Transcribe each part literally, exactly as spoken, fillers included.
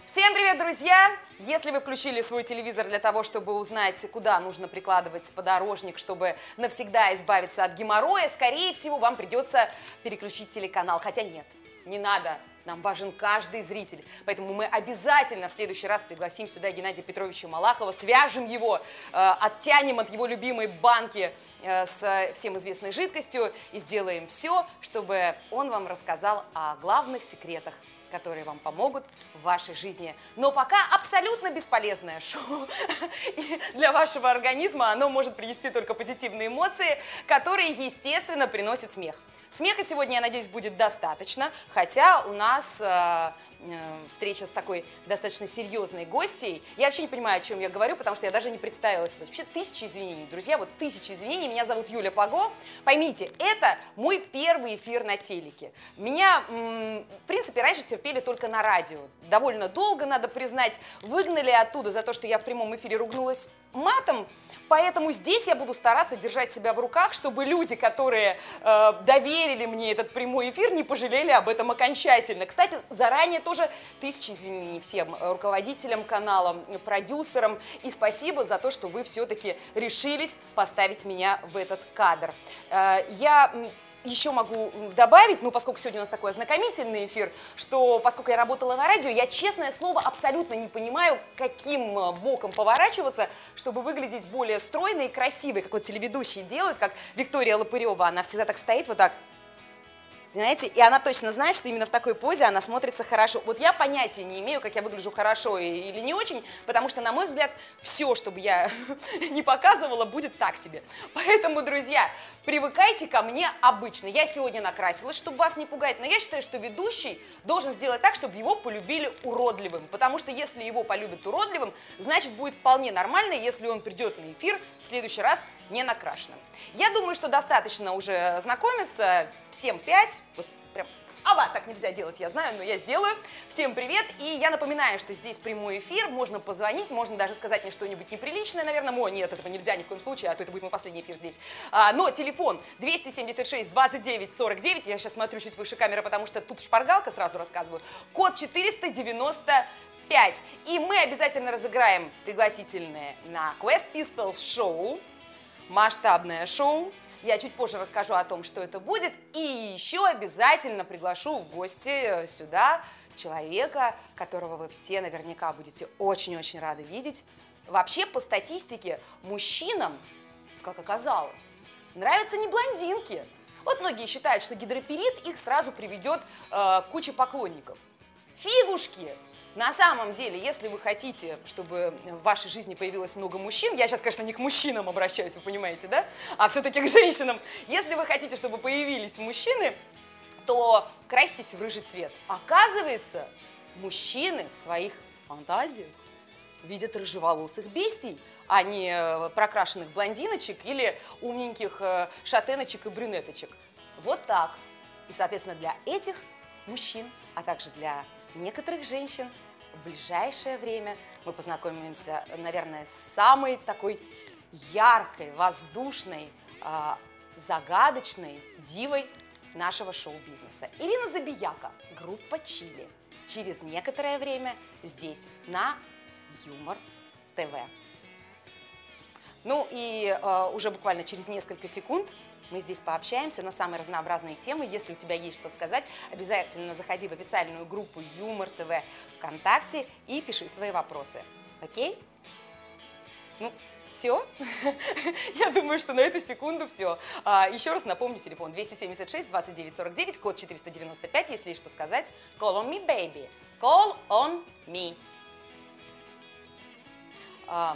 Всем привет, друзья! Если вы включили свой телевизор для того, чтобы узнать, куда нужно прикладывать подорожник, чтобы навсегда избавиться от геморроя, скорее всего, вам придется переключить телеканал. Хотя нет, не надо. Нам важен каждый зритель. Поэтому мы обязательно в следующий раз пригласим сюда Геннадия Петровича Малахова, свяжем его, э, оттянем от его любимой банки э, с всем известной жидкостью и сделаем все, чтобы он вам рассказал о главных секретах, которые вам помогут в вашей жизни. Но пока абсолютно бесполезное шоу. И для вашего организма оно может принести только позитивные эмоции, которые, естественно, приносят смех. Смеха сегодня, я надеюсь, будет достаточно, хотя у нас э, э, встреча с такой достаточно серьезной гостьей. Я вообще не понимаю, о чем я говорю, потому что я даже не представила себе. Вообще тысячи извинений, друзья, вот тысячи извинений. Меня зовут Юля Паго. Поймите, это мой первый эфир на телеке. Меня, м, в принципе, раньше терпели только на радио. Довольно долго, надо признать, выгнали оттуда за то, что я в прямом эфире ругнулась матом. Поэтому здесь я буду стараться держать себя в руках, чтобы люди, которые э, доверили мне этот прямой эфир, не пожалели об этом окончательно. Кстати, заранее тоже тысячи извинений всем руководителям канала, продюсерам. И спасибо за то, что вы все-таки решились поставить меня в этот кадр. Э, я... Еще могу добавить, ну, поскольку сегодня у нас такой ознакомительный эфир, что поскольку я работала на радио, я, честное слово, абсолютно не понимаю, каким боком поворачиваться, чтобы выглядеть более стройной и красивой, как вот телеведущие делают, как Виктория Лопырева, она всегда так стоит вот так. Знаете, и она точно знает, что именно в такой позе она смотрится хорошо. Вот я понятия не имею, как я выгляжу хорошо или не очень, потому что, на мой взгляд, все, что бы я не показывала, будет так себе. Поэтому, друзья, привыкайте ко мне обычно. Я сегодня накрасилась, чтобы вас не пугать, но я считаю, что ведущий должен сделать так, чтобы его полюбили уродливым. Потому что если его полюбят уродливым, значит, будет вполне нормально, если он придет на эфир в следующий раз не накрашенным. Я думаю, что достаточно уже знакомиться. Всем пять. Вот прям, аба, так нельзя делать, я знаю, но я сделаю. Всем привет, и я напоминаю, что здесь прямой эфир, можно позвонить, можно даже сказать мне что-нибудь неприличное, наверное. О, нет, этого нельзя ни в коем случае, а то это будет мой последний эфир здесь. А, но телефон двести семьдесят шесть двадцать девять сорок девять, я сейчас смотрю чуть выше камеры, потому что тут шпаргалка, сразу рассказываю, код четыреста девяносто пять. И мы обязательно разыграем пригласительные на Quest Pistols шоу, масштабное шоу. Я чуть позже расскажу о том, что это будет, и еще обязательно приглашу в гости сюда человека, которого вы все наверняка будете очень-очень рады видеть. Вообще, по статистике, мужчинам, как оказалось, нравятся не блондинки. Вот многие считают, что гидроперит их сразу приведет э, к куче поклонников. Фигушки! На самом деле, если вы хотите, чтобы в вашей жизни появилось много мужчин, я сейчас, конечно, не к мужчинам обращаюсь, вы понимаете, да, а все-таки к женщинам. Если вы хотите, чтобы появились мужчины, то красьтесь в рыжий цвет. Оказывается, мужчины в своих фантазиях видят рыжеволосых бестий, а не прокрашенных блондиночек или умненьких шатеночек и брюнеточек. Вот так. И, соответственно, для этих мужчин, а также для некоторых женщин в ближайшее время мы познакомимся, наверное, с самой такой яркой, воздушной, э, загадочной дивой нашего шоу-бизнеса. Ирина Забияка, группа Чили. Через некоторое время здесь на Юмор ТВ. Ну и э, уже буквально через несколько секунд мы здесь пообщаемся на самые разнообразные темы. Если у тебя есть что сказать, обязательно заходи в официальную группу Юмор ТВ ВКонтакте и пиши свои вопросы. Окей? Ну, все? Я думаю, что на эту секунду все. А, еще раз напомню, телефон двести семьдесят шесть двадцать девять сорок девять, код четыреста девяносто пять. Если есть что сказать, call on me, baby. Call on me. А,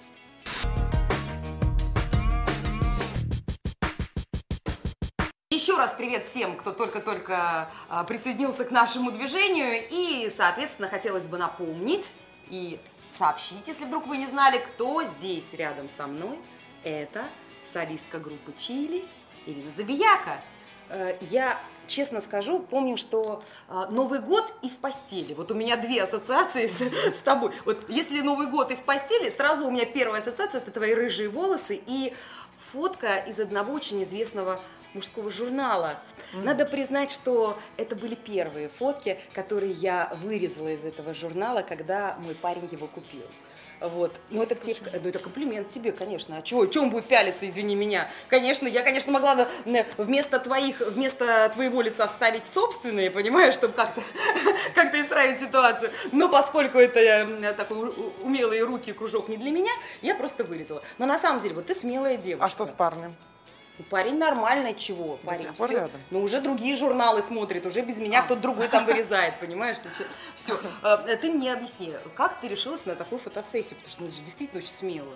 Еще раз привет всем, кто только-только а, присоединился к нашему движению. И, соответственно, хотелось бы напомнить и сообщить, если вдруг вы не знали, кто здесь рядом со мной. Это солистка группы Чили Ирина Забияка. Я, честно скажу, помню, что Новый год и в постели. Вот у меня две ассоциации с, с тобой. Вот если Новый год и в постели, сразу у меня первая ассоциация – это твои рыжие волосы и фотка из одного очень известного мужского журнала. Mm-hmm. Надо признать, что это были первые фотки, которые я вырезала из этого журнала, когда мой парень его купил. Вот. Ну, это, тебе, ну, это комплимент тебе, конечно. А чего? Чего он будет пялиться, извини меня? Конечно, я, конечно, могла вместо твоих, вместо твоего лица вставить собственные, понимаешь, чтобы как-то как исправить ситуацию. Но поскольку это такой умелые руки, кружок не для меня, я просто вырезала. Но на самом деле, вот ты смелая девушка. А что с парнем? Парень нормальный, чего? До Парень, сих пор все. рядом? Но уже другие журналы смотрят, уже без меня а. кто-то другой там вырезает, понимаешь? Все. Ты мне объясни, как ты решилась на такую фотосессию? Потому что ну, это же действительно очень смело.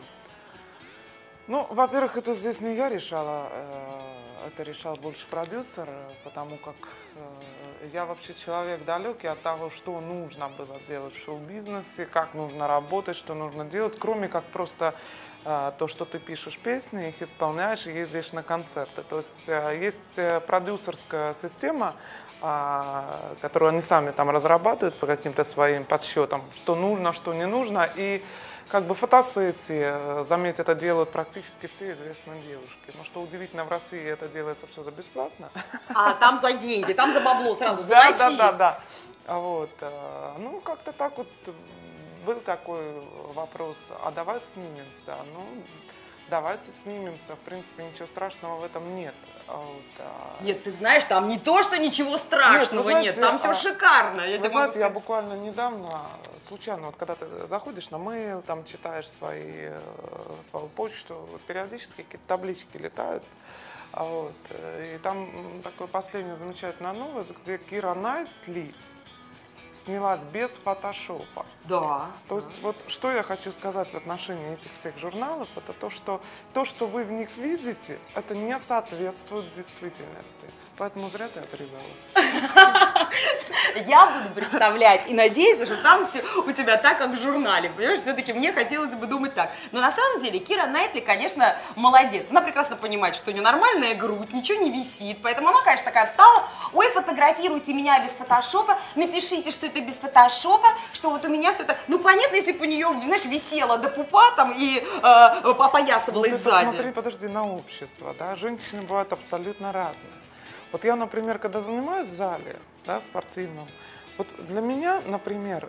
Ну, во-первых, это здесь не я решала, это решал больше продюсер, потому как я вообще человек далекий от того, что нужно было делать в шоу-бизнесе, как нужно работать, что нужно делать, кроме как просто то, что ты пишешь песни, их исполняешь и ездишь на концерты. То есть есть продюсерская система, которую они сами там разрабатывают по каким-то своим подсчетам, что нужно, что не нужно. И как бы фотосессии, заметь, это делают практически все известные девушки. Но что удивительно, в России это делается все за бесплатно. А там за деньги, там за бабло сразу, за да, Россию. Да, да, да. Вот. Ну, как-то так вот был такой вопрос, а давай снимемся? Ну, давайте снимемся, в принципе, ничего страшного в этом нет. Вот, а... Нет, ты знаешь, там не то, что ничего страшного нет, нет знаете, там все а... шикарно. Я вы знаете, я буквально недавно, случайно, вот когда ты заходишь на мейл, там читаешь свои, свою почту, вот, периодически какие-то таблички летают. Вот, и там такая последняя замечательная новость, где Кира Найтли снялась без фотошопа. Да. То есть вот что я хочу сказать в отношении этих всех журналов, это то, что то, что вы в них видите, это не соответствует действительности. Поэтому зря ты отрезала. Я буду представлять и надеяться, что там все у тебя так, как в журнале. Понимаешь, все-таки мне хотелось бы думать так. Но на самом деле Кира Найтли, конечно, молодец. Она прекрасно понимает, что у нее нормальная грудь, ничего не висит. Поэтому она, конечно, такая встала. Ой, фотографируйте меня без фотошопа. Напишите, что это без фотошопа, что вот у меня все это... Ну, понятно, если бы у нее, знаешь, висела до пупа там и э, опоясывалась ну, сзади. Посмотри, подожди, на общество, да, женщины бывают абсолютно разные. Вот я, например, когда занимаюсь в зале, да, спортивном, вот для меня, например,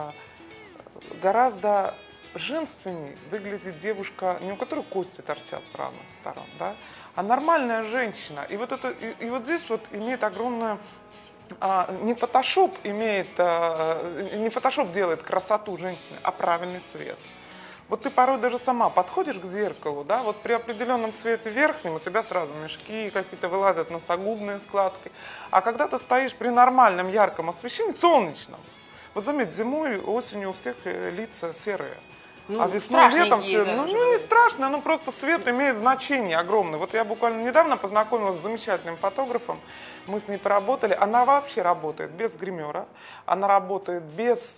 гораздо женственней выглядит девушка, не у которой кости торчат с разных сторон, да, а нормальная женщина. И вот, это, и, и вот здесь вот имеет огромное... А, не фотошоп имеет, а, не фотошоп делает красоту женщины, а правильный цвет. Вот ты порой даже сама подходишь к зеркалу, да, вот при определенном цвете верхнем у тебя сразу мешки какие-то вылазят, носогубные складки. А когда ты стоишь при нормальном ярком освещении, солнечном, вот заметь, зимой, осенью у всех лица серые. Ну, а весной, летом, все, да, ну, ну не страшно, ну просто свет имеет значение огромное. Вот я буквально недавно познакомилась с замечательным фотографом, мы с ней поработали. Она вообще работает без гримера, она работает без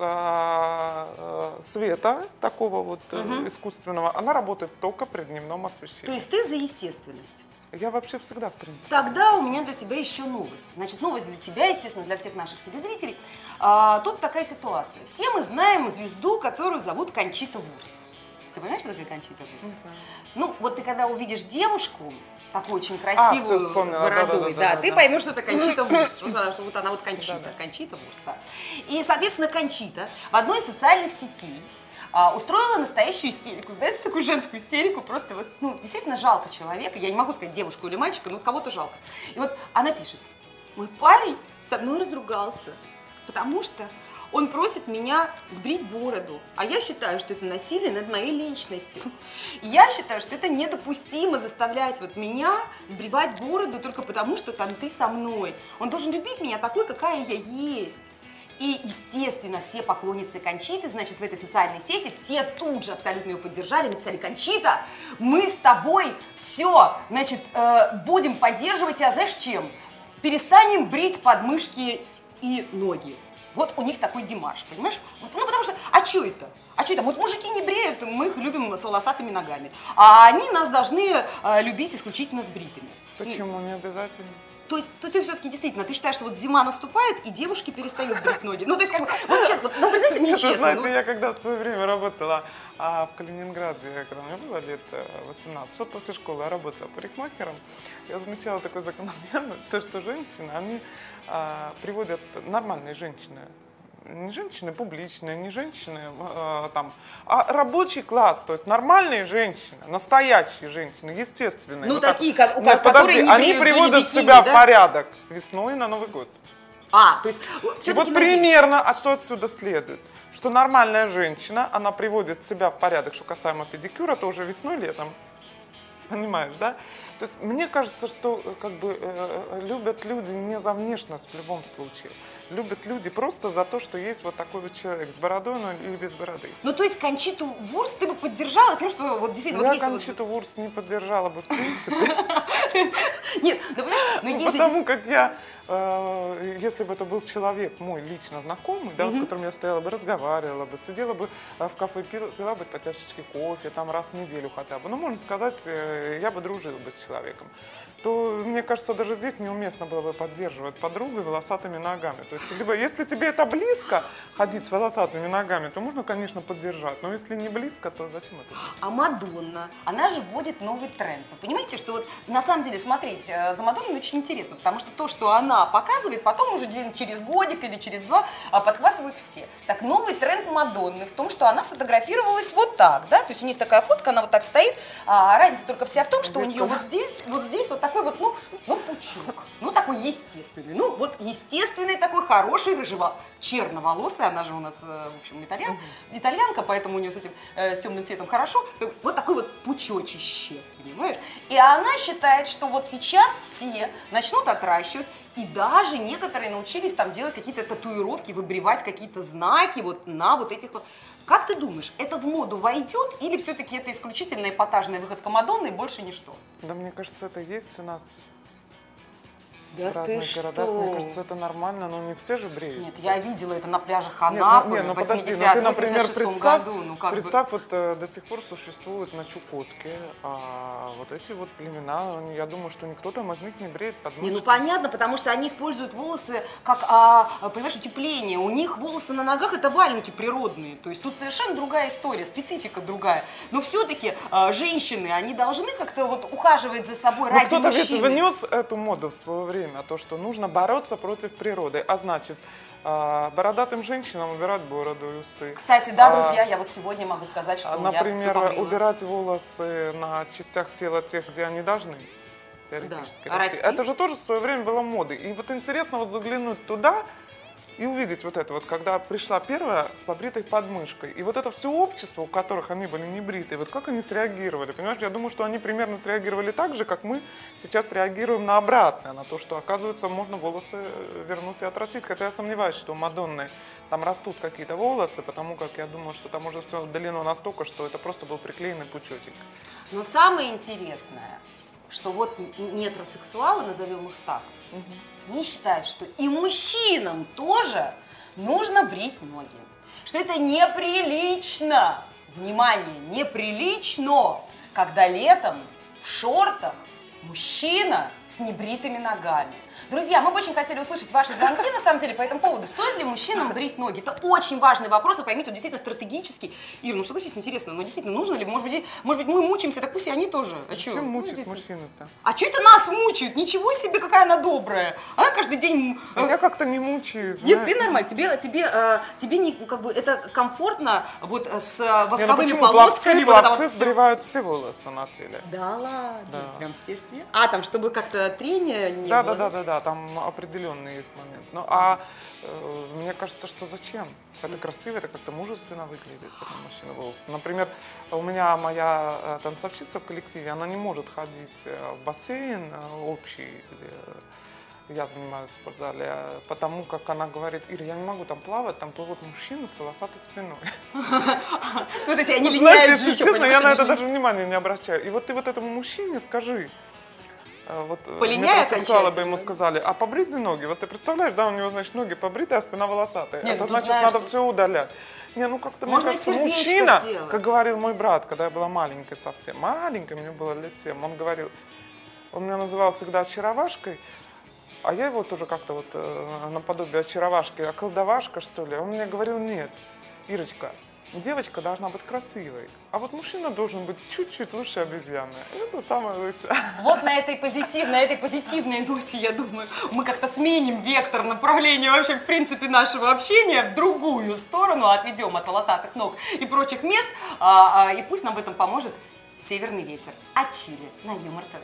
а, а, света такого вот угу. искусственного, она работает только при дневном освещении. То есть ты за естественность? Я вообще всегда, в принципе. Тогда у меня для тебя еще новость. Значит, новость для тебя, естественно, для всех наших телезрителей. А, тут такая ситуация. Все мы знаем звезду, которую зовут Кончита Вурст. Ты понимаешь, что такое Кончита Вурст? Не знаю. Ну, вот ты когда увидишь девушку, такую очень красивую, а, с бородой, да, да, да, да, ты да. поймешь, что это Кончита Вурст, что вот она вот Кончита, да, да. Кончита Вурст, да. И, соответственно, Кончита в одной из социальных сетей А, устроила настоящую истерику. Знаете, такую женскую истерику, просто вот, ну, действительно жалко человека. Я не могу сказать девушку или мальчика, но вот кого-то жалко. И вот она пишет: мой парень со мной разругался, потому что он просит меня сбрить бороду. А я считаю, что это насилие над моей личностью. И я считаю, что это недопустимо заставлять вот меня сбривать бороду только потому, что там ты со мной. Он должен любить меня такой, какая я есть. И, естественно, все поклонницы Кончиты, значит, в этой социальной сети, все тут же абсолютно ее поддержали, написали: Кончита, мы с тобой все, значит, э, будем поддерживать тебя, знаешь, чем? Перестанем брить подмышки и ноги. Вот у них такой демарш, понимаешь? Вот, ну, потому что, а что это? А что это? Вот мужики не бреют, мы их любим с волосатыми ногами. А они нас должны э, любить исключительно с бритыми. Почему не обязательно? То есть, то есть все-таки действительно, ты считаешь, что вот зима наступает, и девушки перестают брить ноги? Ну, то есть, как бы, вот честно, вот, ну, признайся мне честно. Знаете, ну... я когда в свое время работала а, в Калининграде, когда мне было лет восемнадцать, вот после школы я работала парикмахером, я замечала такой закономерность, то, что женщины, они а, приводят, нормальные женщины, не женщины публичные, не женщины э, там, а рабочий класс, то есть нормальные женщины, настоящие женщины, естественные. Ну, вот такие, так. как, Нет, которые подожди, не они при- приводят бикини, себя да? в порядок весной на Новый год. А, то есть, И вот примерно, а что отсюда следует? Что нормальная женщина, она приводит себя в порядок, что касаемо педикюра, то уже весной, летом. Понимаешь, да? То есть мне кажется, что как бы э, любят люди не за внешность в любом случае. Любят люди просто за то, что есть вот такой вот человек с бородой, но или без бороды. Ну, то есть Кончиту Вурст ты бы поддержала тем, что вот действительно... Я вот есть Кончиту вот... Вурст не поддержала бы в принципе. Нет, ну, понимаешь, но есть же... Потому как я, э, если бы это был человек мой лично знакомый, да, вот с которым я стояла бы, разговаривала бы, сидела бы в кафе, пила, пила бы по чашечке кофе, там раз в неделю хотя бы, ну, можно сказать, э, я бы дружила бы с человеком, то, мне кажется, даже здесь неуместно было бы поддерживать подругу волосатыми ногами. То есть, либо, если тебе это близко, ходить с волосатыми ногами, то можно, конечно, поддержать, но если не близко, то зачем это делать? А Мадонна, она же вводит новый тренд. Вы понимаете, что вот на самом деле смотреть за Мадонной очень интересно, потому что то, что она показывает, потом уже через годик или через два подхватывают все. Так, новый тренд Мадонны в том, что она сфотографировалась вот так, да, то есть у нее есть такая фотка, она вот так стоит, а разница только вся в том, что у нее вот здесь, вот здесь вот такой вот, ну, ну, пучок, ну, такой естественный, ну, вот естественный такой хороший рыжевол... черноволосый, она же у нас, в общем, итальян, uh-huh. итальянка, поэтому у нее с этим, э, с темным цветом хорошо, вот такой вот пучочище, понимаешь? И она считает, что вот сейчас все начнут отращивать, и даже некоторые научились там делать какие-то татуировки, выбривать какие-то знаки вот на вот этих вот. Как ты думаешь, это в моду войдет или все-таки это исключительно эпатажная выходка Мадонны и больше ничто? Да, мне кажется, это есть у нас. Да в разных ты городах, что? мне кажется, это нормально, но не все же бреются. Нет, я видела это на пляжах Нет, Анапы ну, не, ну, в подожди, ну, ты, восьмидесятом, например, восемьдесят шестом представь, году. Ну, как представь бы... вот э, до сих пор существуют на Чукотке а, вот эти вот племена, они, я думаю, что никто там из них не бреет подмышки. Не, ну понятно, потому что они используют волосы как, а, понимаешь, утепление. У них волосы на ногах это валенки природные. То есть тут совершенно другая история, специфика другая. Но все-таки а, женщины, они должны как-то вот ухаживать за собой Но ради кто-то ведь мужчины. внес эту моду в свое время, то, что нужно бороться против природы, а значит, а, бородатым женщинам убирать бороду и усы. Кстати, да, А, друзья, я вот сегодня могу сказать, что я Например, все побрила. убирать волосы на частях тела тех, где они должны теоретически Да. расти. Расти. Это же тоже в свое время было модой. И вот интересно вот заглянуть туда и увидеть вот это вот, когда пришла первая с побритой подмышкой. И вот это все общество, у которых они были не бритые, вот как они среагировали. Понимаешь, я думаю, что они примерно среагировали так же, как мы сейчас реагируем на обратное, на то, что, оказывается, можно волосы вернуть и отрастить. Хотя я сомневаюсь, что у Мадонны там растут какие-то волосы, потому как я думаю, что там уже все удалено настолько, что это просто был приклеенный пучочек. Но самое интересное, что вот метросексуалы, назовем их так, угу. они считают, что и мужчинам тоже нужно брить ноги. Что это неприлично, внимание, неприлично, когда летом в шортах мужчина с небритыми ногами. Друзья, мы бы очень хотели услышать ваши звонки, на самом деле, по этому поводу. Стоит ли мужчинам брить ноги? Это очень важный вопрос, и поймите, он действительно стратегический. Ир, ну согласись, интересно, но действительно нужно ли? Может быть, может быть мы мучаемся, так пусть и они тоже. А Чем чё? мучают Ну, мужчины-то? а что это нас мучают? Ничего себе, какая она добрая. Она каждый день... Я как-то не мучаюсь. Нет, знаешь. ты нормально, тебе, тебе, э, тебе не, как бы, это комфортно вот с Не, ну восковыми почему? полосками. Пловцы, вот это пловцы вот всё. сбривают все волосы на теле. Да ладно, Да. прям все-все? А, там, чтобы как-то трения не Да, было? да, да, да, да, там определенный есть момент. Ну, а э, мне кажется, что зачем? Это красиво, это как-то мужественно выглядит, когда мужчина волосы. Например, у меня моя э, танцовщица в коллективе, она не может ходить э, в бассейн э, общий, где я занимаюсь в спортзале, э, потому как она говорит: Ира, я не могу там плавать, там плывут мужчины с волосатой спиной. Ну, то есть они Знаете, линяют же если еще, честно, я понимаешь, на это они же даже внимания не обращаю. И вот ты вот этому мужчине скажи, э, вот э, Полиняй метросексуалы бы ему окончательно. сказали: а побрить ли ноги? Вот ты представляешь, да, у него, значит, ноги побритые, а спина волосатая. Не, это ну, тут значит, знаешь, надо тут- все удалять. Не, ну как-то, мне Можно кажется, сердечко мужчина, сделать. как говорил мой брат, когда я была маленькой совсем, маленькой, мне было лет семь, он говорил, он меня называл всегда очаровашкой, А я его тоже как-то вот э, наподобие очаровашки, околдовашка, что ли. Он мне говорил, нет, Ирочка, девочка должна быть красивой, а вот мужчина должен быть чуть-чуть лучше обезьяны. Это самое лучшее. Вот на этой позитивной, на этой позитивной ноте, я думаю, мы как-то сменим вектор направления вообще, в принципе, нашего общения в другую сторону, отведем от волосатых ног и прочих мест, а, а, и пусть нам в этом поможет «Северный ветер» от Чили на Юмор ТВ.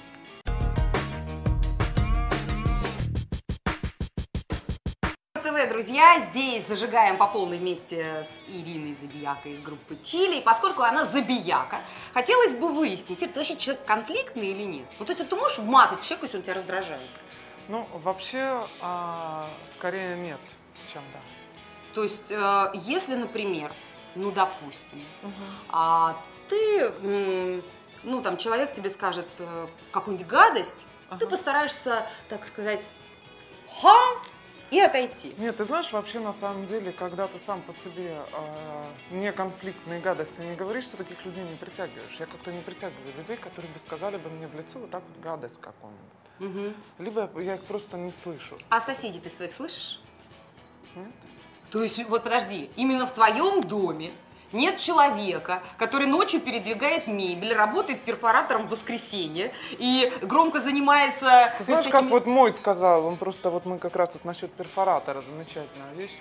ТВ, друзья, здесь зажигаем по полной вместе с Ириной Забиякой из группы Чили. И поскольку она забияка, хотелось бы выяснить, ты вообще человек конфликтный или нет? Ну, то есть ты можешь вмазать человеку, если он тебя раздражает? Ну, вообще, а, скорее нет, чем да. То есть, э, если, например, ну, допустим, угу. а, ты, ну, там, человек тебе скажет э, какую-нибудь гадость, ага. ты постараешься, так сказать, ха! И отойти. Нет, ты знаешь, вообще на самом деле, когда ты сам по себе э, не конфликтные гадости не говоришь, что таких людей не притягиваешь. Я как-то не притягиваю людей, которые бы сказали бы мне в лицо вот так вот гадость какую-нибудь. Угу. Либо я их просто не слышу. А соседей ты своих слышишь? Нет. То есть, вот подожди, именно в твоем доме нет человека, который ночью передвигает мебель, работает перфоратором в воскресенье и громко занимается... Ты знаешь, всякими... как вот мой сказал, он просто, вот мы как раз вот насчет перфоратора, замечательная вещь.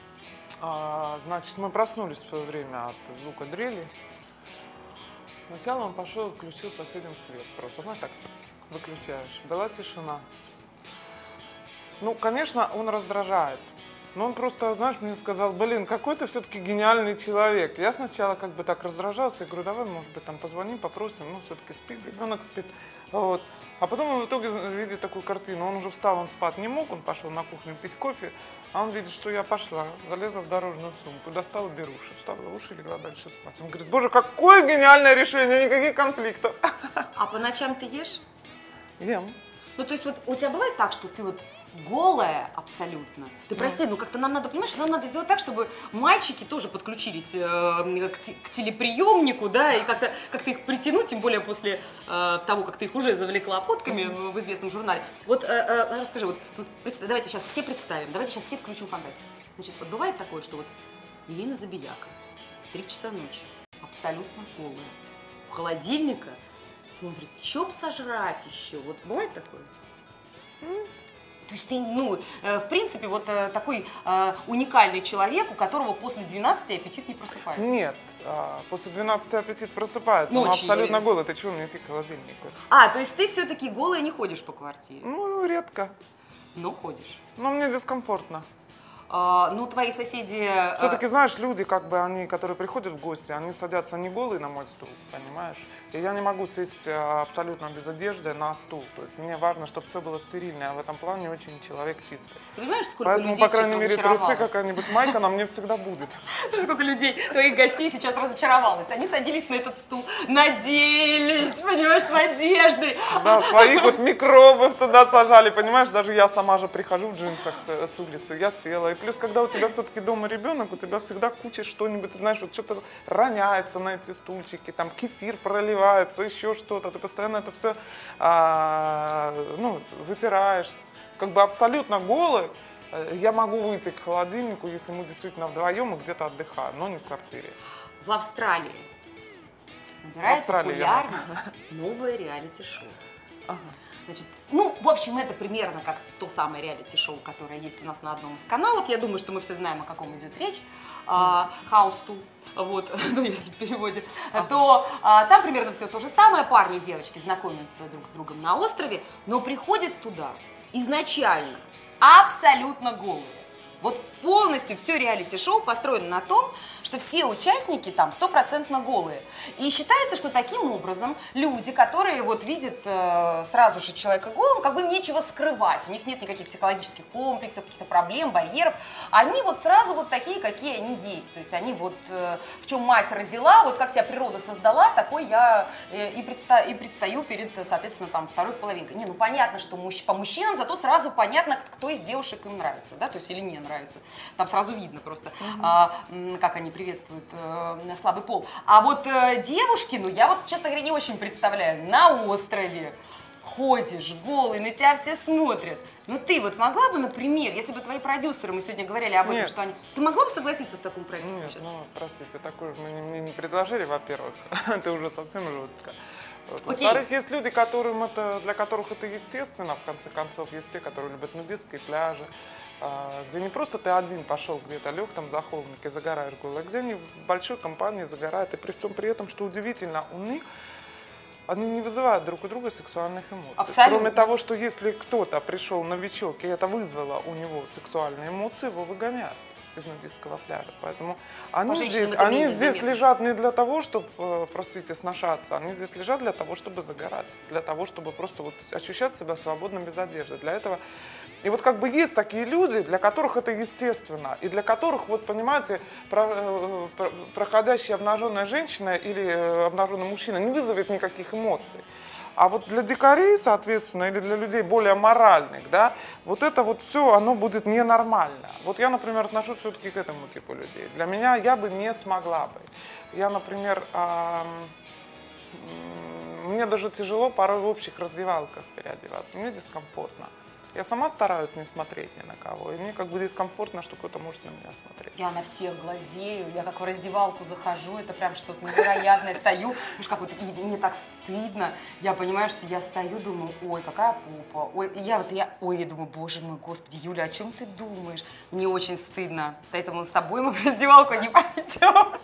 А, значит, мы проснулись в свое время от звука дрели. Сначала он пошел и включил соседям свет. Просто, знаешь, так выключаешь. Была тишина. Ну, конечно, он раздражает. Но он просто, знаешь, мне сказал, блин, какой ты все-таки гениальный человек. Я сначала как бы так раздражался, я говорю, давай, может быть, там позвоним, попросим, ну, все-таки спит, ребенок спит. Вот. А потом он в итоге видит такую картину, он уже встал, он спать не мог, он пошел на кухню пить кофе, а он видит, что я пошла, залезла в дорожную сумку, достала беруши, вставила уши и легла дальше спать. Он говорит, боже, какое гениальное решение, никаких конфликтов. А по ночам ты ешь? Ем. Ну, то есть вот у тебя бывает так, что ты вот голая абсолютно. Ты прости, ну как-то нам надо, понимаешь, нам надо сделать так, чтобы мальчики тоже подключились э, к, те, к телеприемнику, да, и как-то как их притянуть, тем более после э, того, как ты их уже завлекла фотками mm-hmm. в известном журнале. Вот э, э, расскажи, вот, вот давайте сейчас все представим, давайте сейчас все включим фантазию. Значит, вот бывает такое, что вот Ирина Забияка, три часа ночи, абсолютно голая, у холодильника смотрит, что б сожрать еще, вот бывает такое? Mm. То есть ты, ну, э, в принципе, вот э, такой э, уникальный человек, у которого после двенадцати аппетит не просыпается. Нет, а, после двенадцати аппетит просыпается, Ночью, но абсолютно голый. Ты чего мне идти к холодильнику? А, то есть ты все-таки голая не ходишь по квартире? Ну, редко. Но ходишь. Но мне дискомфортно. А, ну, твои соседи... Все-таки, знаешь, люди, как бы, они, которые приходят в гости, они садятся не голые на мой стул, понимаешь? И я не могу сесть абсолютно без одежды на стул. То есть мне важно, чтобы все было стерильно, а в этом плане очень человек чистый. Ты понимаешь, сколько Поэтому, людей по крайней сейчас мере, трусы, какая-нибудь майка на мне всегда будет. Сколько людей, твоих гостей сейчас разочаровалось. Они садились на этот стул, надеялись, понимаешь, с надеждой. Да, своих вот микробов туда сажали, понимаешь? Даже я сама же прихожу в джинсах с, с улицы, я села. И плюс, когда у тебя все-таки дома ребенок, у тебя всегда куча что-нибудь, ты знаешь, вот что-то роняется на эти стульчики, там кефир проливается, еще что-то. Ты постоянно это все а, ну, вытираешь. Как бы абсолютно голый. Я могу выйти к холодильнику, если мы действительно вдвоем и где-то отдыхаем, но не в квартире. В Австралии набирает Австралии популярность новое реалити-шоу. Ага. Значит, ну, в общем, это примерно как то самое реалити-шоу, которое есть у нас на одном из каналов. Я думаю, что мы все знаем, о каком идет речь. House to, вот, ну, если в переводе. А. То а, там примерно все то же самое. Парни и девочки знакомятся друг с другом на острове, но приходят туда изначально абсолютно голые. Вот полностью все реалити-шоу построено на том, что все участники там стопроцентно голые. И считается, что таким образом люди, которые вот видят э, сразу же человека голым, как бы нечего скрывать. У них нет никаких психологических комплексов, каких-то проблем, барьеров. Они вот сразу вот такие, какие они есть. То есть они вот э, в чем мать родила, вот как тебя природа создала, такой я э, и, предста и предстаю перед, соответственно, там второй половинкой. Не, ну понятно, что мужч по мужчинам, зато сразу понятно, кто из девушек им нравится, да, то есть или не нравится. Там сразу видно просто, mm-hmm. а, как они приветствуют а, слабый пол. А вот а, девушки, ну я вот, честно говоря, не очень представляю, на острове, ходишь голый, на тебя все смотрят. Ну ты вот могла бы, например, если бы твои продюсеры, мы сегодня говорили об этом, Нет. что они... Ты могла бы согласиться в таком проекте Нет, поучаствовать? ну, простите, такое же мне, мне не предложили, во-первых. Это уже совсем жестко. Вот. Окей. Во-вторых, есть люди, которым это, для которых это естественно, в конце концов. Есть те, которые любят нудистские пляжи, а, где не просто ты один пошел где-то, лег там за холмик и загораешь голый, а где они в большой компании загорают. И при всем при этом, что удивительно, у них они не вызывают друг у друга сексуальных эмоций. Абсолютно. Кроме того, что если кто-то пришел новичок, и это вызвало у него сексуальные эмоции, его выгоняют из нудистского пляжа. Поэтому они По женщинам здесь, это они менее здесь заметно. лежат не для того, чтобы, э, простите, сношаться, они здесь лежат для того, чтобы загорать, для того, чтобы просто вот ощущать себя свободно без одежды. Для этого. И вот как бы есть такие люди, для которых это естественно, и для которых, вот понимаете, про, э, про- проходящая обнаженная женщина или э, обнаженный мужчина не вызовет никаких эмоций. А вот для дикарей, соответственно, или для людей более моральных, да, вот это вот все, оно будет ненормально. Вот я, например, отношусь все-таки к этому типу людей. Для меня я бы не смогла бы. Я, например, ам, м, мне даже тяжело порой в общих раздевалках переодеваться, мне дискомфортно. Я сама стараюсь не смотреть ни на кого, и мне как бы дискомфортно, что кто-то может на меня смотреть. Я на всех глазею, я как в раздевалку захожу, это прям что-то невероятное, стою, знаешь, как вот, и мне так стыдно, я понимаю, что я стою, думаю, ой, какая попа, ой, и я вот, я, ой, я думаю, боже мой, господи, Юля, о чем ты думаешь? Мне очень стыдно, поэтому с тобой мы в раздевалку не пойдем.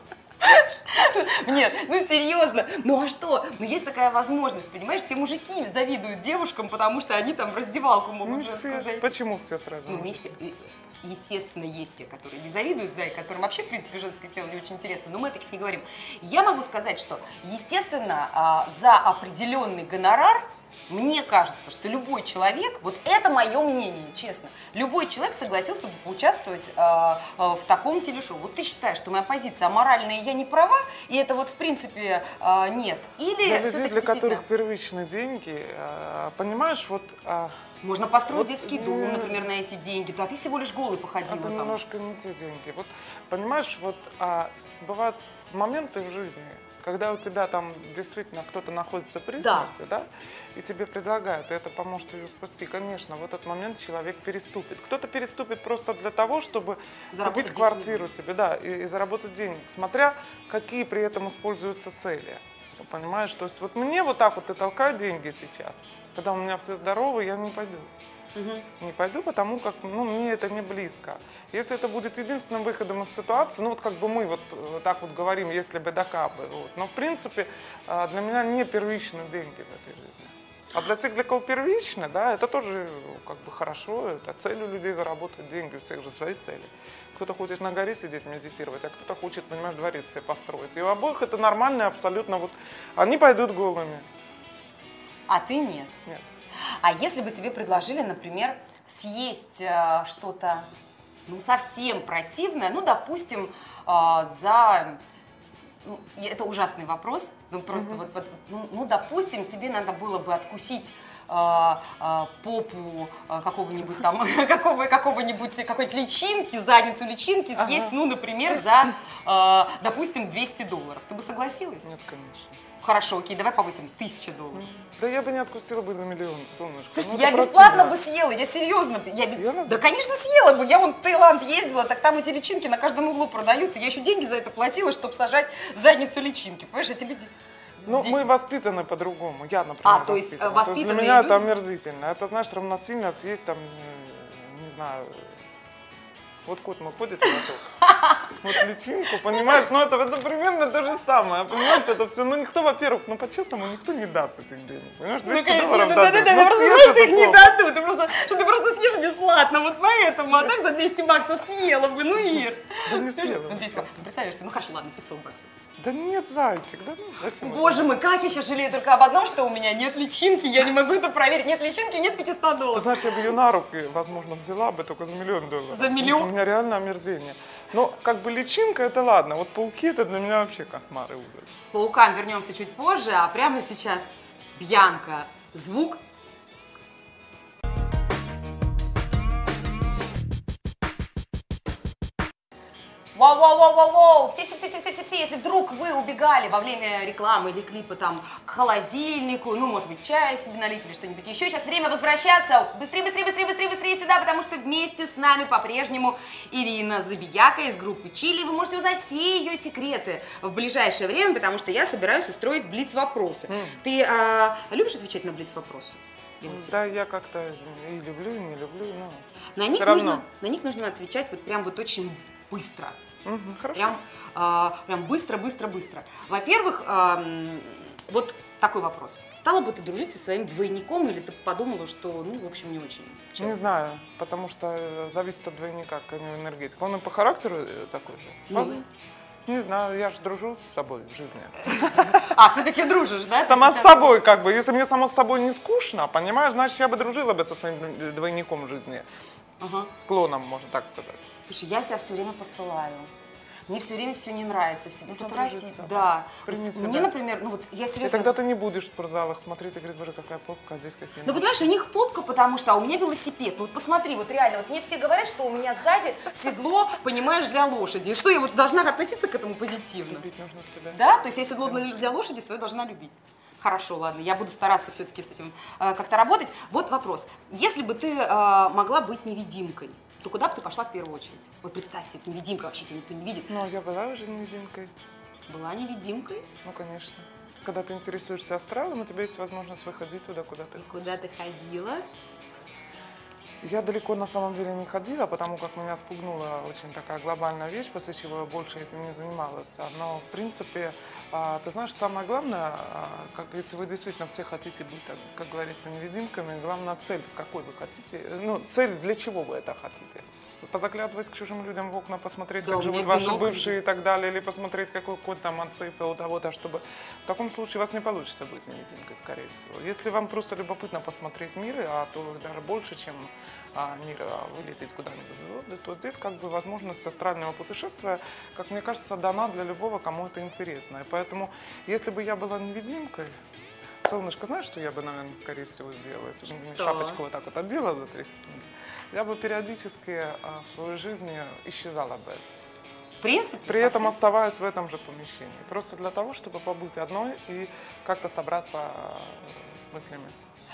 Нет, ну серьезно, ну а что? Ну есть такая возможность, понимаешь, все мужики завидуют девушкам, потому что они там в раздевалку могут Не женскую все. зайти. Почему все сразу? Ну, не все. И, Естественно, есть те, которые не завидуют, да, и которым вообще, в принципе, женское тело не очень интересно, но мы о таких не говорим. Я могу сказать, что, естественно, а, за определенный гонорар, мне кажется, что любой человек, вот это мое мнение, честно, любой человек согласился бы поучаствовать а, а, в таком телешоу. Вот ты считаешь, что моя позиция аморальная, и я не права, и это вот, в принципе, а, нет? Или Для людей, все-таки для которых действительно... первичные деньги, а, понимаешь, вот... а, Можно построить Вот, детский э, дом, например, на эти деньги, да, ты всего лишь голый походила Это там. немножко не те деньги. Вот, понимаешь, вот а, бывают моменты в жизни, когда у тебя там действительно кто-то находится при Да. смерти, да, и тебе предлагают, и это поможет ее спасти. Конечно, в этот момент человек переступит. Кто-то переступит просто для того, чтобы Заработать купить квартиру себе, да, и, и заработать денег, смотря какие при этом используются цели. Понимаешь, то есть вот мне вот так вот и толкают деньги сейчас. Когда у меня все здоровы, я не пойду. Мгм. Не пойду, потому как, ну, мне это не близко. Если это будет единственным выходом из ситуации, ну, вот как бы мы вот э, так вот говорим, если бы да кабы, вот. Но, в принципе, э, для меня не первичны деньги в этой жизни. А для тех, для кого первично, да, это тоже как бы хорошо, это цель у людей заработать деньги, у всех же свои цели. Кто-то хочет на горе сидеть, медитировать, а кто-то хочет, понимаешь, дворец себе построить. И у обоих это нормально абсолютно, вот, они пойдут голыми. А ты нет. Нет. А если бы тебе предложили, например, съесть э, что-то ну, совсем противное, ну, допустим, э, за... Ну, и это ужасный вопрос, ну, просто вот, вот, ну, ну, допустим, тебе надо было бы откусить э, э, попу э, какого-нибудь там, какого, какого-нибудь, какой-нибудь личинки, задницу личинки съесть, Ага. ну, например, за, э, допустим, двести долларов. Ты бы согласилась? Нет, конечно. Хорошо, окей, давай повысим, тысяча долларов. Да я бы не откусила бы за миллион, солнышко. Слушайте, Ну, я это бесплатно противно. бы съела, я серьезно. Я без- Съела бы? Да, конечно, съела бы. Я вон в Таиланд ездила, так там эти личинки на каждом углу продаются. Я еще деньги за это платила, чтобы сажать задницу личинки. Понимаешь, я тебе... де- Ну, де- мы воспитаны по-другому. Я, например, А, то есть, воспитана. э, воспитанные Для меня это люди? омерзительно. Это, знаешь, равносильно съесть там, э, не знаю, вот кот мой ходит вокруг, вот личинку, понимаешь, ну это, это примерно то же самое, понимаешь, это все, ну никто, во-первых, ну по-честному никто не даст этих денег, понимаешь, Ну, двести конечно, долларов да, да, дадут. да, Ну, да, просто съешь знаешь, ты их это не плохо. дадут, ты просто, что ты просто съешь бесплатно, вот поэтому, а так за двести баксов съела бы, ну, Ир. Да не Слушай, съела ну, бы. двести баксов, ты представляешь себе, ну, хорошо, ладно, пятьсот баксов. Да нет, зайчик, да ну зачем? это? Боже мой, как я сейчас жалею только об одном, что у меня нет личинки, я не могу это проверить, нет личинки, нет пятисот Ты долларов. знаешь, я бы ее на руки, возможно, взяла бы только за миллион долларов. За миллион? У меня реально омерзение. Но как бы личинка, это ладно, вот пауки, это для меня вообще кошмары ужас. К паукам вернемся чуть позже, а прямо сейчас Бьянка. Звук. Вау-вау-вау-вау-вау! Все-все-все-все-все-все, если вдруг вы убегали во время рекламы или клипа там к холодильнику, ну, может быть, чаю себе налить или что-нибудь еще, сейчас время возвращаться. Быстрее, быстрее, быстрее, быстрее, быстрее сюда, потому что вместе с нами по-прежнему Ирина Забияка из группы Чили. Вы можете узнать все ее секреты в ближайшее время, потому что я собираюсь устроить блиц-вопросы. Mm. Ты а, любишь отвечать на блиц-вопросы? Да, я как-то и люблю, и не люблю, но на них, нужно, на них нужно отвечать вот прям вот очень быстро. Угу, хорошо. Прям, э, прям быстро, быстро, быстро. Во-первых, э, вот такой вопрос. Стала бы ты дружить со своим двойником или ты подумала, что, ну, в общем, не очень? Честно? Не знаю, потому что зависит от двойника, как у него энергетика. Он и по характеру такой же. Ну, не знаю, я же дружу с собой в жизни. А, все-таки дружишь, да? Сама с собой, как бы. Если мне само с собой не скучно, понимаешь, значит, я бы дружила бы со своим двойником в жизни. Ага. Клоном, можно так сказать. Слушай, я себя все время посылаю. Мне все время все не нравится, все ну, потратить. Да. Вот мне, например, ну вот я серьезно... И тогда ты не будешь в спортзалах смотреть и говорить, боже, какая попка, а здесь какие-то... Ну, понимаешь, у них попка, потому что, а у меня велосипед. Ну, вот посмотри, вот реально, вот мне все говорят, что у меня сзади седло, понимаешь, для лошади. Что, я вот должна относиться к этому позитивно? Любить нужно себя. Да? То есть я седло для, для лошади свое должна любить. Хорошо, ладно, я буду стараться все-таки с этим э, как-то работать. Вот вопрос. Если бы ты э, могла быть невидимкой, то куда бы ты пошла в первую очередь? Вот представь себе, невидимка, вообще тебя никто не видит. Ну, я была уже невидимкой. Была невидимкой? Ну, конечно. Когда ты интересуешься астралом, у тебя есть возможность выходить туда, куда ты И куда ты ходила? Я далеко на самом деле не ходила, потому как меня спугнула очень такая глобальная вещь, после чего я больше этим не занималась. Но, в принципе, ты знаешь, самое главное, как, если вы действительно все хотите быть, как говорится, невидимками, главное цель, с какой вы хотите, ну, цель, для чего вы это хотите. Позаглядывать к чужим людям в окна, посмотреть, да, как живут ваши бывшие есть. И так далее, или посмотреть, какой кот там отцепил у того-то, чтобы... В таком случае у вас не получится быть невидимкой, скорее всего. Если вам просто любопытно посмотреть мир, а то даже больше, чем а, мир, а вылететь куда-нибудь в звезды, то здесь как бы возможность астрального путешествия, как мне кажется, дана для любого, кому это интересно. И поэтому, если бы я была невидимкой, солнышко, знаешь, что я бы, наверное, скорее всего сделала, если бы мне шапочку вот так вот отделала за три секунды? Я бы периодически а, в своей жизни исчезала бы. В принципе, При совсем? этом оставаясь в этом же помещении. Просто для того, чтобы побыть одной и как-то собраться а, с мыслями.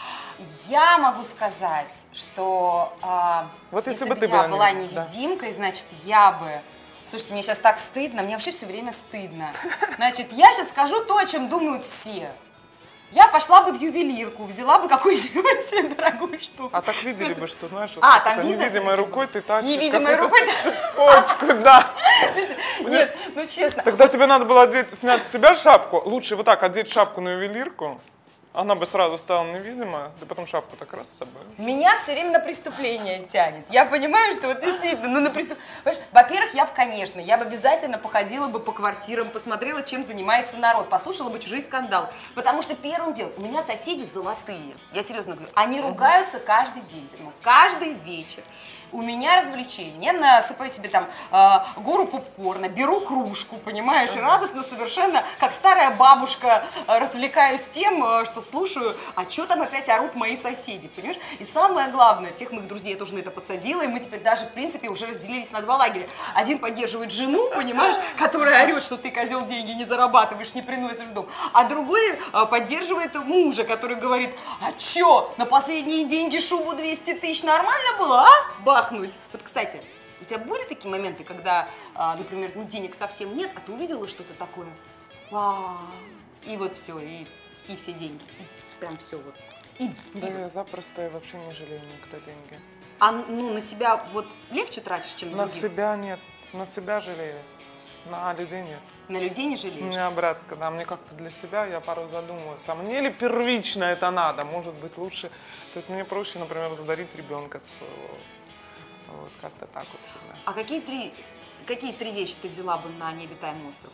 Я могу сказать, что а, вот если, если бы бы ты я была, была невид... невидимкой, да. Значит, я бы... Слушайте, мне сейчас так стыдно, мне вообще все время стыдно. Значит, я сейчас скажу то, о чем думают все. Я пошла бы в ювелирку, взяла бы какую-нибудь дорогую штуку. А так видели бы, что, знаешь, вот а, там невидимой рукой ты тащишь невидимой рукой цепочку, да. Нет, ну честно. Тогда тебе надо было одеть, снять с себя шапку, лучше вот так одеть шапку на ювелирку, она бы сразу стала невидимая, да потом шапку так раз с собой. Меня все время на преступление тянет. Я понимаю, что вот действительно, ну на преступление. Во-первых, я бы, конечно, я бы обязательно походила бы по квартирам, посмотрела, чем занимается народ, послушала бы чужие скандалы. Потому что первым делом, у меня соседи золотые, я серьезно говорю, они ругаются каждый день, понимаю, каждый вечер. У меня развлечение. Я насыпаю себе там э, гору попкорна, беру кружку, понимаешь, и радостно совершенно, как старая бабушка, э, развлекаюсь тем, э, что слушаю, а что там опять орут мои соседи, понимаешь? И самое главное, всех моих друзей я тоже на это подсадила, и мы теперь даже, в принципе, уже разделились на два лагеря. Один поддерживает жену, понимаешь, которая орет, что ты, козел, деньги не зарабатываешь, не приносишь в дом, а другой э, поддерживает мужа, который говорит, а чё, на последние деньги шубу двести тысяч нормально было, а? Бахнуть. Вот, кстати, у тебя были такие моменты, когда, а, например, ну, денег совсем нет, а ты увидела что-то такое, вау, и вот все, и, и все деньги, и прям все вот. И, да, и... я запросто я вообще не жалею никогда деньги. А ну на себя вот легче тратишь, чем на На других? себя нет, на себя жалею, на людей нет. На людей не жалеешь? У меня обратно, когда мне как-то для себя, я порой задумываюсь, а мне ли первично это надо, может быть лучше, то есть мне проще, например, задарить ребенка своего. Вот как-то так вот всегда. А какие три, какие три вещи ты взяла бы на необитаемый остров?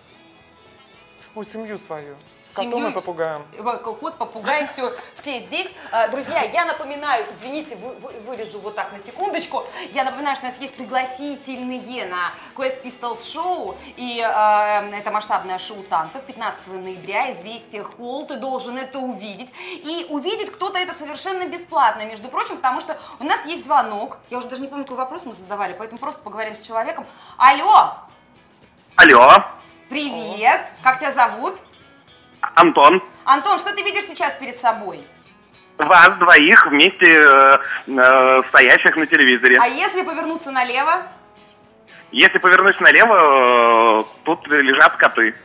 Ну, семью свою, с Семью, котом и попугаем. Кот, попугай, все, все здесь. Друзья, я напоминаю, извините, вы, вы, вылезу вот так на секундочку. Я напоминаю, что у нас есть пригласительные на Quest Pistols Show. И э, это масштабное шоу танцев пятнадцатого ноября. Известия Холл, ты должен это увидеть. И увидит кто-то это совершенно бесплатно, между прочим, потому что у нас есть звонок. Я уже даже не помню, какой вопрос мы задавали, поэтому просто поговорим с человеком. Алло! Алло. Привет. Как тебя зовут? Антон. Антон, что ты видишь сейчас перед собой? Вас двоих вместе э, э, стоящих на телевизоре. А если повернуться налево? Если повернусь налево, э, тут лежат коты.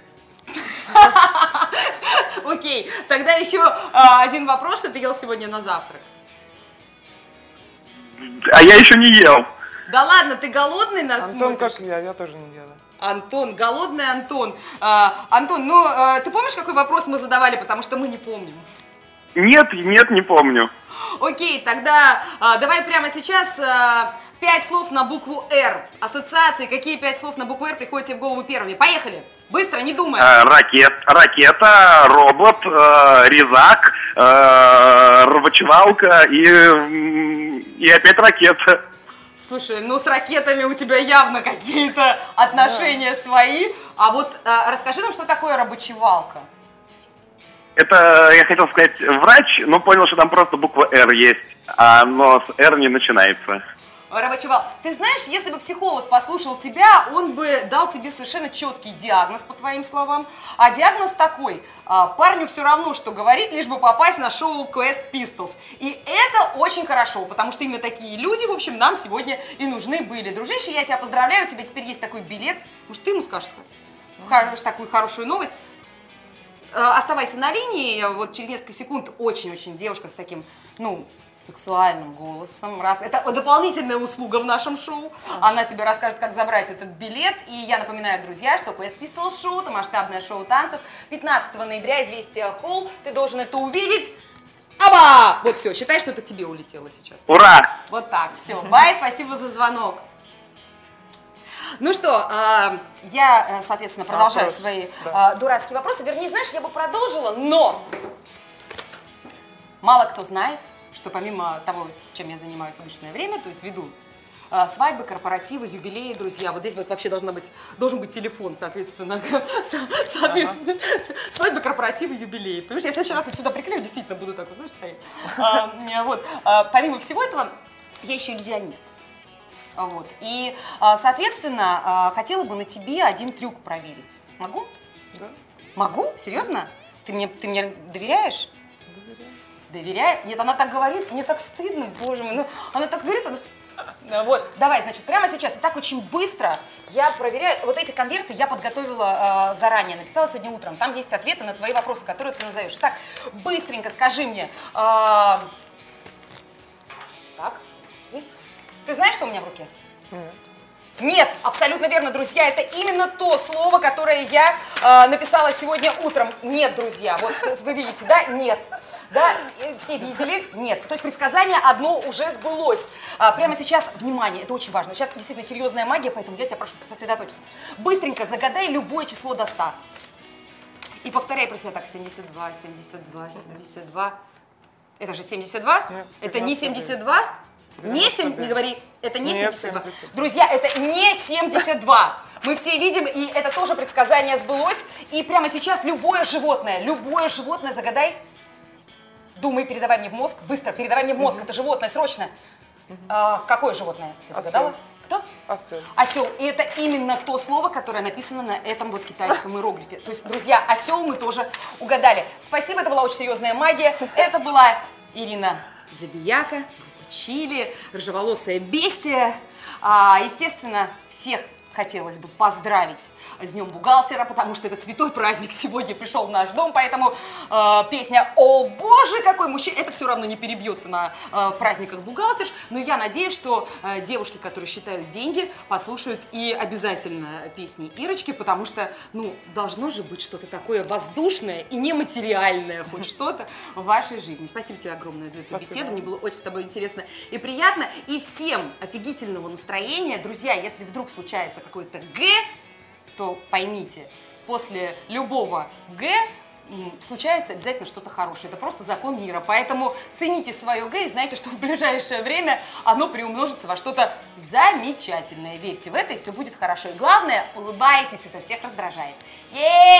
Окей, тогда еще а, один вопрос, что ты ел сегодня на завтрак? А я еще не ел. Да ладно, ты голодный нас Антон, смотришь? как я, я тоже не ела. Антон, голодный Антон. А, Антон, ну, а, ты помнишь, какой вопрос мы задавали, потому что мы не помним? Нет, нет, не помню. Окей, тогда а, давай прямо сейчас а, пять слов на букву «Р». Ассоциации, какие пять слов на букву «Р» приходят тебе в голову первыми? Поехали! Быстро, не думай. Э, ракет, ракета, робот, э, резак, э, рвачевалка и, м, и опять ракета. Слушай, ну с ракетами у тебя явно какие-то отношения да. свои. А вот а, расскажи нам, что такое рабочевалка? Это, я хотел сказать, врач, но понял, что там просто буква «Р» есть, а, но с «Р» не начинается. Рабочевал. Ты знаешь, если бы психолог послушал тебя, он бы дал тебе совершенно четкий диагноз, по твоим словам. А диагноз такой: а, парню все равно, что говорить, лишь бы попасть на шоу Quest Pistols. И это очень хорошо, потому что именно такие люди, в общем, нам сегодня и нужны были. Дружище, я тебя поздравляю, у тебя теперь есть такой билет. Может, ты ему скажешь такую, такую хорошую новость? Оставайся на линии, вот через несколько секунд очень-очень девушка с таким, ну, сексуальным голосом. Раз. Это дополнительная услуга в нашем шоу. Она тебе расскажет, как забрать этот билет. И я напоминаю, друзья, что Quest Pistols Show — это масштабное шоу танцев. пятнадцатого ноября, Известия Холл. Ты должен это увидеть. Аба! Вот все, считай, что это тебе улетело сейчас. Ура! Вот так, все. Бай, спасибо за звонок. Ну что, я, соответственно, продолжаю Вопрос, свои да. дурацкие вопросы. Вернее, знаешь, я бы продолжила, но мало кто знает, что помимо того, чем я занимаюсь в обычное время, то есть веду э, свадьбы, корпоративы, юбилеи, друзья. Вот здесь вот вообще должна быть, должен быть телефон, соответственно. соответственно ага. Свадьбы, корпоративы, юбилеи. Понимаешь, я в следующий раз их сюда приклею, действительно буду так вот, знаешь, стоять. А, вот. а, помимо всего этого, я еще иллюзионист. Вот. И, соответственно, хотела бы на тебе один трюк проверить. Могу? Да. Могу? Серьезно? Ты мне, ты мне доверяешь? Доверяю. Доверяю? Нет, она так говорит, мне так стыдно, боже мой. Ну, она так говорит, она... Вот, давай, значит, прямо сейчас, и так очень быстро я проверяю. Вот эти конверты я подготовила э, заранее, написала сегодня утром. Там есть ответы на твои вопросы, которые ты назовешь. Так, быстренько скажи мне. Э, так, жди. Ты знаешь, что у меня в руке? Нет. Нет, абсолютно верно, друзья. Это именно то слово, которое я э, написала сегодня утром. Нет, друзья. Вот вы видите, да? Нет. Да? Все видели? Нет. То есть предсказание одно уже сбылось. А, прямо сейчас, внимание, это очень важно. Сейчас действительно серьезная магия, поэтому я тебя прошу сосредоточиться. Быстренько загадай любое число до ста. И повторяй про себя так: семьдесят два, семьдесят два, семьдесят два. Это же семьдесят два? Нет, это не семьдесят два? Не семь, не говори, это не Нет, семьдесят два. семьдесят. Друзья, это не семьдесят два. Мы все видим, и это тоже предсказание сбылось. И прямо сейчас любое животное, любое животное загадай. Думай, передавай мне в мозг, быстро, передавай мне в мозг, это животное, срочно. А, какое животное ты загадала? Осел. Кто? Осел. Осел. И это именно то слово, которое написано на этом вот китайском иероглифе. То есть, друзья, осел мы тоже угадали. Спасибо, это была очень серьезная магия. Это была Ирина Забияка, Чили, рыжеволосое бестия. А, естественно, всех хотелось бы поздравить с Днем бухгалтера, потому что этот святой праздник сегодня пришел в наш дом, поэтому э, песня «О боже, какой мужчина!» это все равно не перебьется на э, праздниках бухгалтерш, но я надеюсь, что э, девушки, которые считают деньги, послушают и обязательно песни Ирочки, потому что, ну, должно же быть что-то такое воздушное и нематериальное, хоть что-то в вашей жизни. Спасибо тебе огромное за эту Спасибо. беседу, мне было очень с тобой интересно и приятно, и всем офигительного настроения. Друзья, если вдруг случается какой-то Г, то поймите, после любого Г случается обязательно что-то хорошее. Это просто закон мира. Поэтому цените свое Г и знайте, что в ближайшее время оно приумножится во что-то замечательное. Верьте в это, и все будет хорошо. И главное, улыбайтесь, это всех раздражает. Е-е-е!